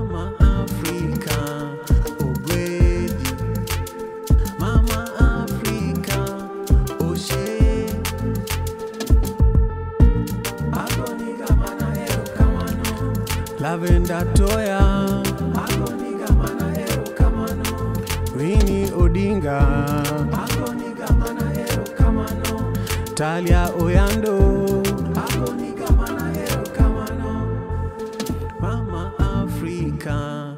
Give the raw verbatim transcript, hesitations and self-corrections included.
Mama Africa, Ogwedi. Mama Africa, Oshe. Agoniga mana ero kamano. Lavenda Toya. Agoniga mana ero kamano. Winnie Odinga. Agoniga mana ero kamano. Talia Oyando. Agoniga mana ero kamano. Mama Africa.